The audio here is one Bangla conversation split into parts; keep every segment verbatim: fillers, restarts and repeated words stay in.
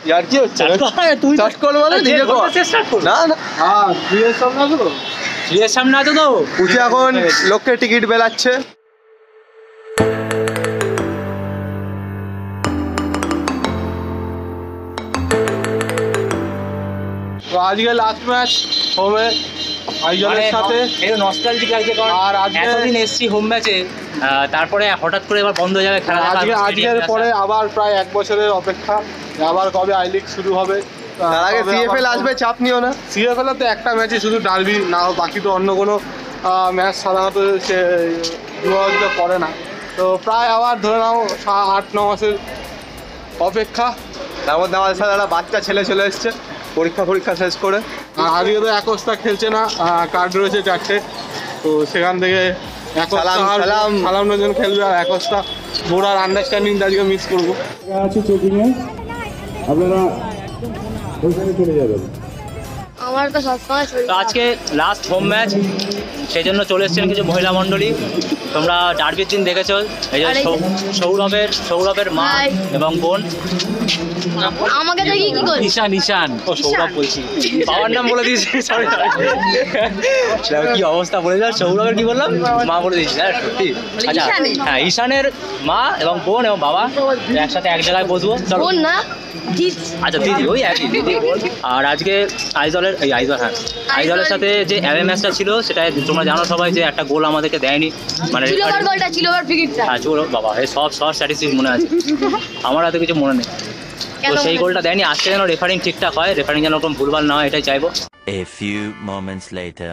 यार কি হচ্ছে তুই চাট কর মানে নিজে কর না না হ্যাঁ তুই এর সামনে আছো তো তুই এর সামনে আছো তো উঠে এখন লোককে টিকিট বেলাচ্ছে তো আজকে লাস্ট ম্যাচ হবে আইজলের সাথে এই নস্টালজিক লাগছে কারণ আর এতদিন এসছি হোম ম্যাচে তারপরে হঠাৎ করে এবার বন্ধ হয়ে যাবে খেলা আজকে আজকের পরে আবার প্রায় এক বছরের অপেক্ষা আবার কবে আই লিগ শুরু হবে তার আগে সিএফএল আসবে চাপ নিও না সিএফএল তো একটা ম্যাচই শুধু ডার্বি না বাকি তো অন্য কোনো ম্যাচ সাধারণত সে দুর্গাপূজা করে না তো প্রায় আবার ধরে নাও আট ন মাসের অপেক্ষা তার মধ্যে আমাদের সাথে একটা বাচ্চা ছেলে চলে এসছে পরীক্ষা পরীক্ষা শেষ করে আজকে তো একস্তা খেলছে না কার্ড রয়েছে চারটে তো সেখান থেকে সালাম নজন খেলবে আর একস্তা বোর্ডার আন্ডারস্ট্যান্ডিং আজকে মিস করবো আছে চেকিংয়ে আপনারা ওইখানে চলে যাবেন আমার তো সবসময় তো আজকে লাস্ট হোম ম্যাচ সেই জন্য চলে এসেছেন কিছু মহিলা মণ্ডলী তোমরা ডার্বির দিন দেখেছো এই যে সৌরভের সৌরভের মা এবং বোন আমাকে দেখি কি করে ঈশান ঈশান ও সৌরভ বলছি বাবার নাম বলে দিয়েছি সরি কি অবস্থা বলে যাও সৌরভের কি বললাম মা বলে দিয়েছি হ্যাঁ সত্যি আচ্ছা হ্যাঁ ঈশানের মা এবং বোন এবং বাবা একসাথে এক জায়গায় বসবো চলো না আচ্ছা দিদি ওই একই দিদি আর আজকে আইজলের এই আইজল হ্যাঁ আইজলের সাথে যে অ্যাওয়ে ম্যাচটা ছিল সেটা তোমরা জানো সবাই যে একটা গোল আমাদেরকে দেয়নি মানে হ্যাঁ চলো বাবা এই সব সব স্ট্যাটিস্টিক্স মনে আছে আমার হাতে কিছু মনে নেই তো সেই গোলটা দেয়নি আজকে যেন রেফারিং ঠিকঠাক হয় রেফারিং যেন ওরকম ভুলভাল না হয় এটাই চাইবো A few moments later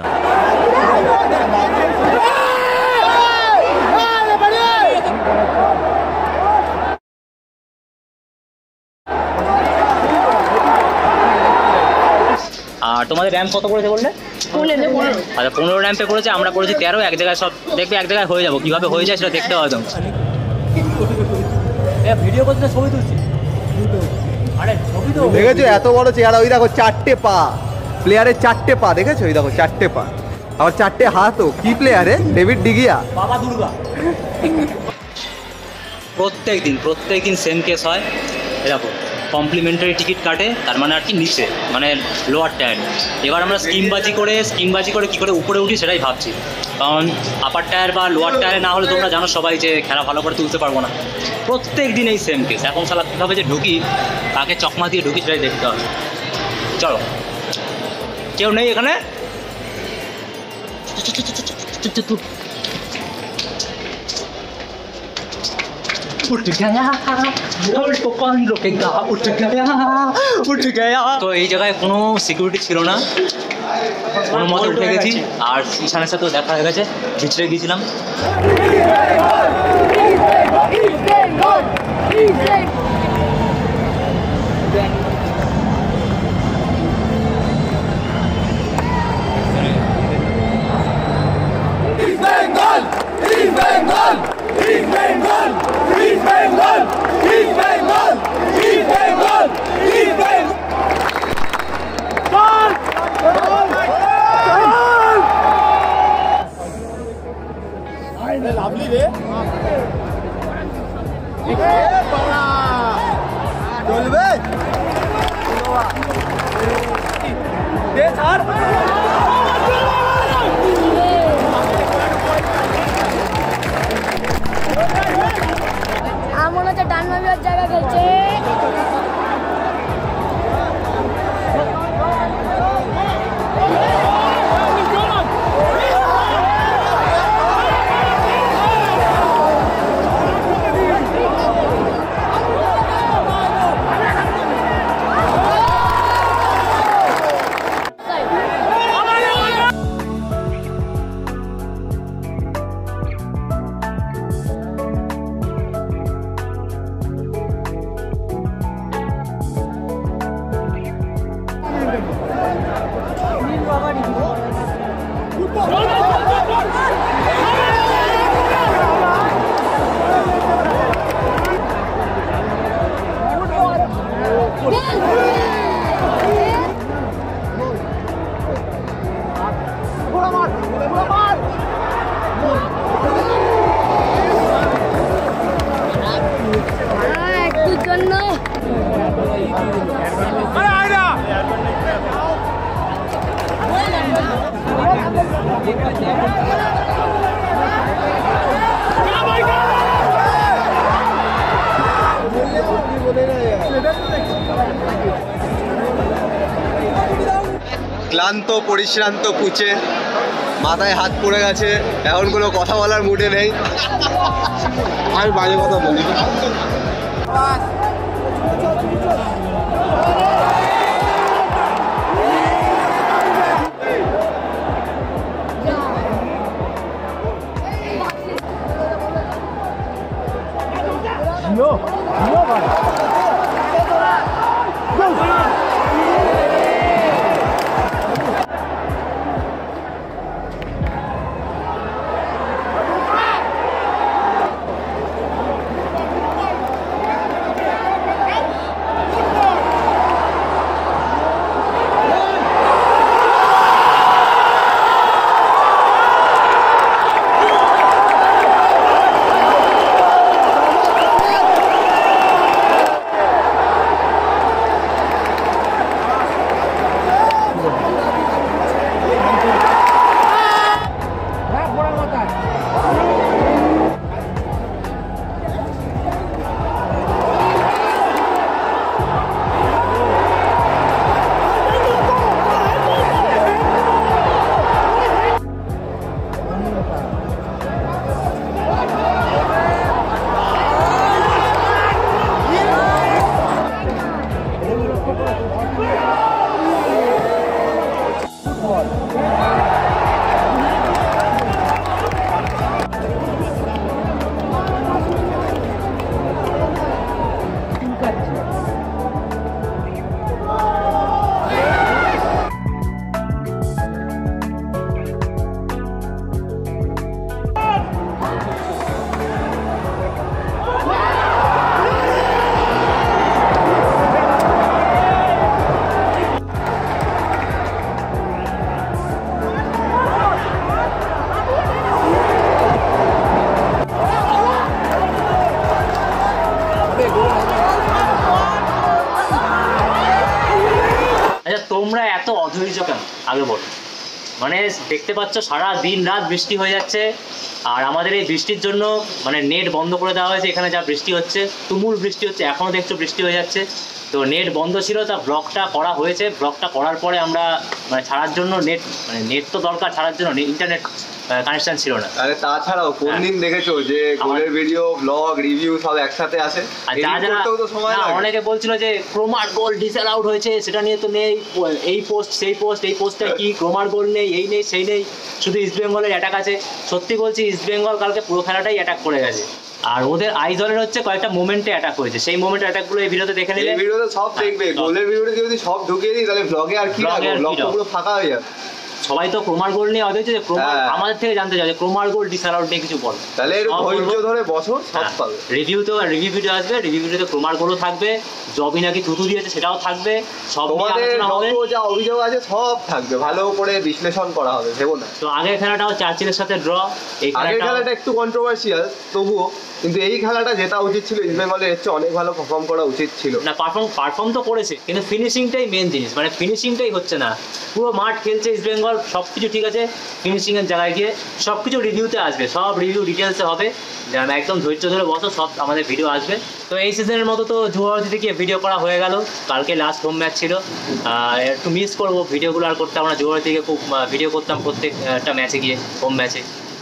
আর তোমাদের র্যাম্প কত করেছে বললে আচ্ছা পনেরো র্যাম্পে করেছে আমরা করেছি তেরো এক জায়গায় সব দেখবে এক জায়গায় হয়ে যাবো কীভাবে হয়ে যায় সেটা দেখতে হবে তো ভিডিও করতে ছবি তুলছি দেখেছো এত বড় চেহারা ওই দেখো চারটে পা প্লেয়ারের চারটে পা দেখেছো ওই দেখো চারটে পা আবার চারটে হাতও কি প্লেয়ারে ডেভিড ডিগিয়া বাবা দুর্গা প্রত্যেক দিন প্রত্যেক দিন সেম কেস হয় এরকম কমপ্লিমেন্টারি টিকিট কাটে তার মানে আর কি নিচে মানে লোয়ার টায়ার এবার আমরা স্কিমবাজি করে স্কিমবাজি করে কী করে উপরে উঠি সেটাই ভাবছি কারণ আপার টায়ার বা লোয়ার টায়ারে না হলে তোমরা জানো সবাই যে খেলা ভালো করে তুলতে পারবো না প্রত্যেক দিন এই সেম কেস এখন সালা কীভাবে যে ঢুকি তাকে চকমা দিয়ে ঢুকি সেটাই দেখতে হবে চলো কেউ নেই এখানে उठ गया कौन रोकेगा उठ गया उठ गया তো এই জায়গায় কোনো সিকিউরিটি ছিল না কোনো মতে উঠে গেছি আর ঈশানের সাথেও দেখা হয়ে গেছে ভিতরে গিয়েছিলাম লাভলি রে চলবে দে ছাড় আমার মনে হচ্ছে ডান নবীর জায়গা খেলছে একটুর জন্য ক্লান্ত পরিশ্রান্ত পুচে মাথায় হাত পড়ে গেছে, এখন কোনো কথা বলার মুডে নেই। আমি বাজে কথা বলি তোমরা এত অধৈর্য কেন আগে বলো? মানে দেখতে পাচ্ছ সারা দিন রাত বৃষ্টি হয়ে যাচ্ছে, আর আমাদের এই বৃষ্টির জন্য মানে নেট বন্ধ করে দেওয়া হয়েছে। এখানে যা বৃষ্টি হচ্ছে, তুমুল বৃষ্টি হচ্ছে, এখনও দেখছো বৃষ্টি হয়ে যাচ্ছে। তো নেট বন্ধ ছিল, তা ব্লগটা করা হয়েছে। ব্লগটা করার পরে আমরা মানে ছাড়ার জন্য নেট মানে নেট তো দরকার ছাড়ার জন্য, ইন্টারনেট কানেকশন ছিল না। আরে তাছাড়াও কোন দিন দেখেছো যে গোলের ভিডিও, ব্লগ, রিভিউ সব একসাথে আসে? আর যা যারা অনেকে বলছিল যে ক্রোমার গোল ডিসেল আউট হয়েছে, সেটা নিয়ে তো নেই, এই পোস্ট সেই পোস্ট, এই পোস্টে কি ক্রোমার গোল নেই, এই নেই সেই নেই, শুধু ইস্ট বেঙ্গলের অ্যাটাক আছে। সত্যি বলছি, ইস্ট বেঙ্গল কালকে পুরো খেলাটাই অ্যাটাক করে গেছে। আর ওদের আইজলের হচ্ছে কয়েকটা মোমেন্টে অ্যাটাক হয়েছে, সেই মোমেন্টে অ্যাটাকগুলো এই ভিডিওতে দেখে নিলে। এই ভিডিওতে সব দেখবে। গোলের ভিডিওতে যদি সব ঢুকিয়ে দিই তাহলে ব্লগে আর কি রাখবো? ব্লগটা পুরো ফাঁকা হয়ে যাবে। সবাই তো ক্রোমার গোল নিয়ে অধৈর্য, যে ক্রোমার আমাদের থেকে জানতে চাই যে ক্রোমার গোল ডিসঅ্যালাউড নিয়ে কিছু বল। তাহলে একটু ধৈর্য ধরে বসো, সব পাবে। রিভিউ তো রিভিউ ভিডিও আসবে, রিভিউ ভিডিওতে ক্রোমার গোলও থাকবে, জবি নাকি থুতু দিয়েছে সেটাও থাকবে, সব তোমাদের যত যা অভিযোগ আছে সব থাকবে, ভালো করে বিশ্লেষণ করা হবে, ভেবো না। তো আগের খেলাটাও চার্চিলের সাথে ড্র, এই খেলাটা একটু কন্ট্রোভার্সিয়াল তবুও, কিন্তু এই খেলাটা জেতা উচিত ছিল। ইস্ট বেঙ্গলের এর চেয়ে অনেক ভালো পারফর্ম করা উচিত ছিল। না, পারফর্ম পারফর্ম তো করেছে, কিন্তু ফিনিশিংটাই মেন জিনিস, মানে ফিনিশিংটাই হচ্ছে না। পুরো মাঠ খেলছে ইস্ট বেঙ্গল, সব কিছু ঠিক আছে, ফিনিশিংয়ের জায়গায় গিয়ে সব কিছু রিভিউতে আসবে, সব রিভিউ ডিটেলসে হবে। যেন একদম ধৈর্য ধরে বসো, সব আমাদের ভিডিও আসবে। তো এই সিজনের মতো তো যুবভারতীতে গিয়ে ভিডিও করা হয়ে গেল, কালকে লাস্ট হোম ম্যাচ ছিল। একটু মিস করবো ভিডিওগুলো আর করতে, আমরা যুবভারতীকে খুব ভিডিও করতাম প্রত্যেকটা ম্যাচে গিয়ে, হোম ম্যাচে।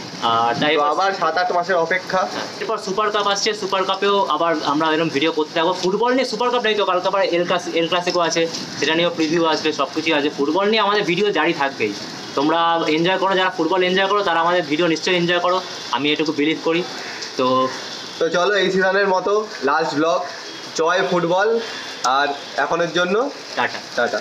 আর তাই আবার সাত আট মাসের অপেক্ষা, এরপর সুপার কাপ আসছে, সুপার কাপেও আবার আমরা এরকম ভিডিও করতে থাকবো। ফুটবল নিয়ে সুপার কাপ নেই তো, কালকে আবার এল ক্লাস এল ক্লাসিকো আছে, সেটা নিয়েও প্রিভিউ আসবে, সব কিছুই আছে। ফুটবল নিয়ে আমাদের ভিডিও জারি থাকবেই, তোমরা এনজয় করো, যারা ফুটবল এনজয় করো তারা আমাদের ভিডিও নিশ্চয়ই এনজয় করো, আমি এটুকু বিলিভ করি। তো তো চলো, এই সিজনের মতো লাস্ট ব্লগ, জয় ফুটবল, আর এখনের জন্য টাটা টাটা।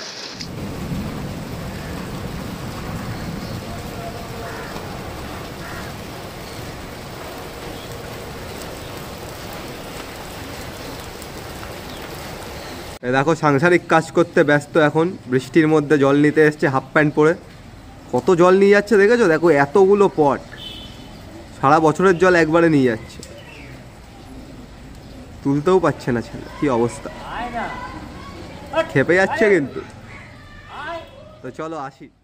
দেখো সাংসারিক কাজ করতে ব্যস্ত, এখন বৃষ্টির মধ্যে জল নিতে এসছে হাফ প্যান্ট পরে। কত জল নিয়ে যাচ্ছে দেখেছো? দেখো এতগুলো পট, সারা বছরের জল একবারে নিয়ে যাচ্ছে, তুলতেও পারছে না ছেলে, কি অবস্থা। খেপে যাচ্ছে কিন্তু। তো চলো আসি।